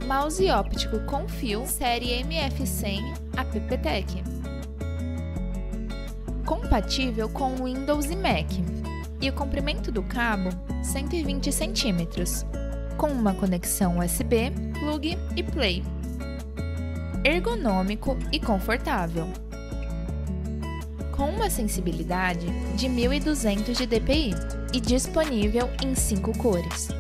mouse óptico com fio série MF100 AppTech. Compatível com Windows e Mac. E o comprimento do cabo, 120 cm, com uma conexão USB, plug e play. Ergonômico e confortável. Com uma sensibilidade de 1200 de dpi e disponível em 5 cores.